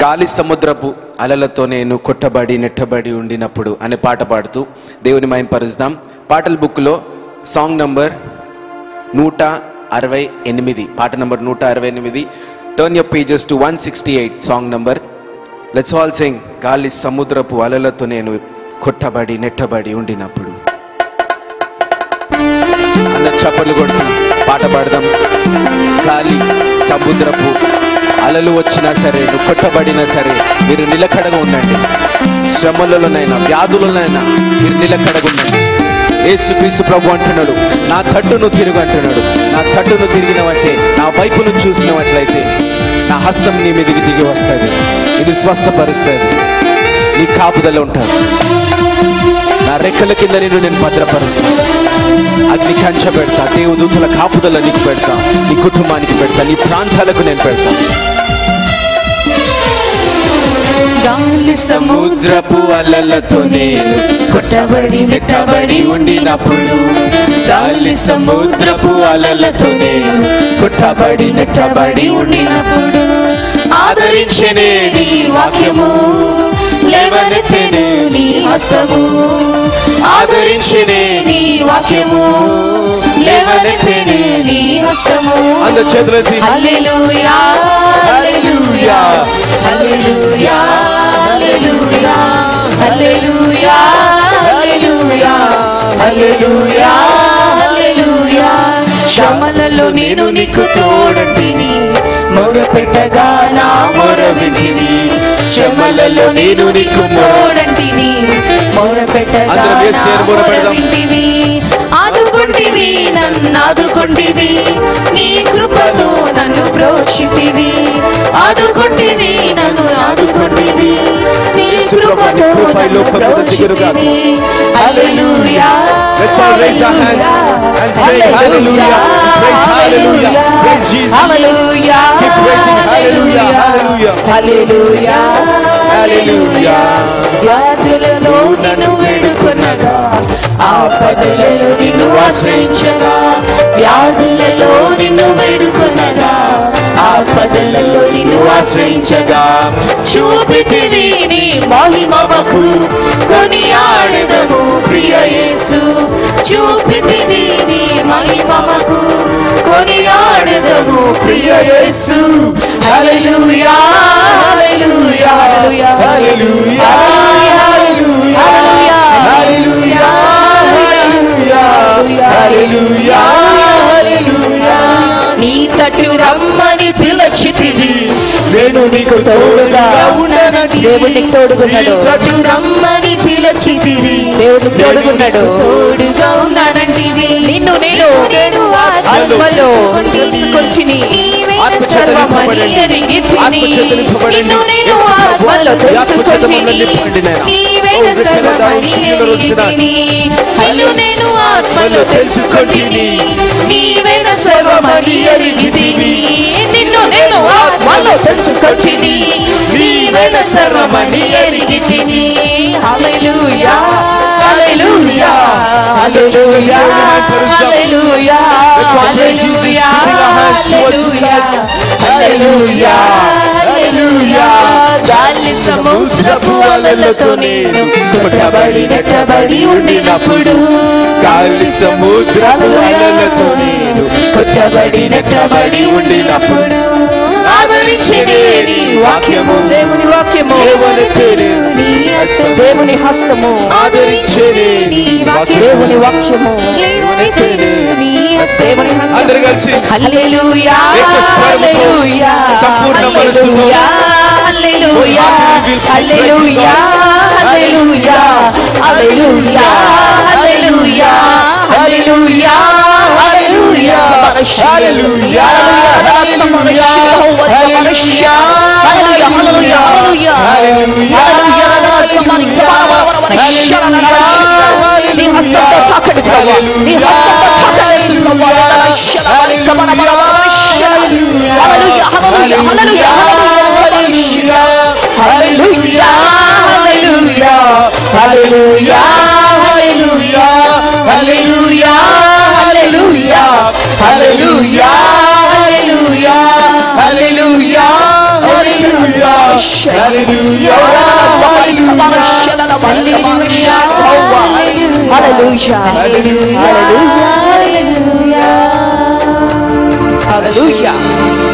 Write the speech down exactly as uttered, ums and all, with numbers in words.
గాలి సముద్రపు అలలతో నేను కొట్టబడి నెట్టబడి ఉండినప్పుడు అనే పాట పాడుతూ దేవుని మహిమపరుద్దాం. పాటల బుక్లో సాంగ్ నంబర్ నూట అరవై ఎనిమిది పాట నంబర్ నూట అరవై ఎనిమిది. Turn your pages to one sixty eight song number. Let's all sing. గాలి సముద్రపు అలలతో నేను కొట్టబడి నెట్టబడి ఉండినప్పుడు అన్న చప్పట్లు కొడుతూ పాట పాడదాం. గాలి సముద్రపు అలలు వచ్చినా సరే, నువ్వు కొట్టబడినా సరే, మీరు నిలకడగా ఉండండి. శ్రమలలోనైనా వ్యాధులనైనా మీరు నిలకడగా ఉండండి. యేసుక్రీస్తు ప్రభు అంటున్నాడు, నా తట్టును తిరుగు అంటున్నాడు. నా తట్టును తిరిగినవంటే, నా వైపును చూసినట్లయితే నా హస్తం నీ మీదకి దిగి వస్తుంది, ఇది స్వస్థపరుస్తుంది, నీ కాపుదల ఉంటుంది. నా రెక్కల కింద నేను నేను భద్రపరుస్తాను. అగ్ని కంచె పెడతా, దేవదూతల కాపుదల నీకు పెడతా, నీ కుటుంబానికి పెడతా, నీ ప్రాంతాలకు నేను పెడతా. గాలి సముద్రపు అలలతో నేను కొట్టబడి నెట్టబడి ఉండినప్పుడు, గాలి సముద్రపు అలలతో నేను కొట్టబడి నెట్టబడి ఉండినప్పుడు, ఆదరించనే నీ వాక్యము, లేవనెత్తనే నీ హస్తము, ఆదరించనే నీ వాక్యము, లేవనెత్తనే నీ హస్తము. అందరూ చేతులెత్తి హల్లెలూయా హల్లెలూయా హల్లెలూయా హల్లెలూయా హల్లెలూయా హల్లెలూయా హల్లెలూయా హల్లెలూయా. శ్రమలలో నేను నీకు తోడంటిని, మొరపెట్టగా నా మొర వింటివి. శ్రమలలో నేను నీకు తోడంటిని, మొరపెట్టగా నా మొర వింటివి. ఆదుకొంటివి నన్ను ఆదుకొంటివి, నీ కృపతో నన్ను ప్రోక్షితివి. ఆదుకొంటివి నన్ను ఆదుకొంటివి, నీ కృపతో నన్ను ప్రోక్షితివి. హల్లెలూయా. Let's all raise our hands and say hallelujah. Praise hallelujah. Praise Jesus. Hallelujah. Keep praising hallelujah. Hallelujah. Hallelujah. Hallelujah. వ్యాధులలో నిన్ను వేడుకొనగా, ఆపదలలో నిన్ను ఆశ్రయించగా, వ్యాధులలో నిన్ను వేడుకొనగా, ఆపదలలో నిన్ను ఆశ్రయించగా, చూపితివి నీ మహిమకు కొనియాడెదము ప్రియ యేసు. చూపితివి నీ మహిమకు కొనియాడెదము ప్రియ యేసు. హల్లెలూయా హల్లెలూయా హల్లెలూయా హల్లెలూయా హల్లెలూయా హల్లెలూయా హల్లెలూయా. నీ తట్టు రమ్మని పిలచితివి, నేను నీకు తోడుగా ఉండనని. దేవుడు నీకు తోడుగున్నాడు. తట్టు రమ్మని పిలచితివి, దేవుడు తోడుగున్నాడు. తోడుగా ఉన్నానంటివి. నిన్ను నేను నేను ఆత్మలో తెలుసుకొచ్చిని, సర్వమని ఎరిగితిని. నిన్ను నేను ఆత్మలో తెలుసుకొచ్చిని, నీవేన సర్వమని ఎరిగితిని. నిన్ను నేను ఆత్మలో తెలుసుకొచ్చిని, నీవేన సర్వమని ఎరిగితిని. నిన్ను నేను ఆత్మలో తెలుసుకొచ్చిని, నీవేన సర్వమని ఎరిగితిని. హల్లెలూయా హల్లెలూయా హల్లెలూయా హల్లెలూయా హల్లెలూయా హల్లెలూయా హల్లెలూయా. గాలి సముద్రపు అలలతో నేను కొట్టబడి నెట్టబడి ఉండినప్పుడు, గాలి సముద్రపు అలలతో నేను కొట్టబడి నెట్టబడి ఉండినప్పుడు, ఆదరించనే నీ వాక్యము, దేవుని వాక్యము, లేవనెత్తనే నీ హస్తము, దేవుని హస్తము, ఆదరించనే నీ వాక్యము, దేవుని వాక్యము, లేవనెత్తనే నీ హస్తము, దేవుని హస్తము. అందరూ కలిసి హల్లెలూయా హల్లెలూయా సంపూర్ణ మనసుతో హల్లెలూయా హల్లెలూయా హల్లెలూయా హల్లెలూయా హల్లెలూయా హల్లెలూయా హల్లెలూయా హల్లెలూయా హల్లెలూయా హల్లెలూయా హల్లెలూయా హల్లెలూయా. నీ హస్తంతో తాకండి ప్రభువా, నీ హస్తంతో తాకండి ప్రభువా. హల్లెలూయా హల్లెలూయా హల్లెలూయా హల్లెలూయా హల్లెలూయా హల్లెలూయా హల్లెలూయా హల్లెలూయా హల్లెలూయా హల్లెలూయా హల్లెలూయా హల్లెలూయా హల్లెలూయా Hallelujah. Somebody come on and shout out about it. Come on and shout over. Hallelujah. Hallelujah. Hallelujah. Hallelujah.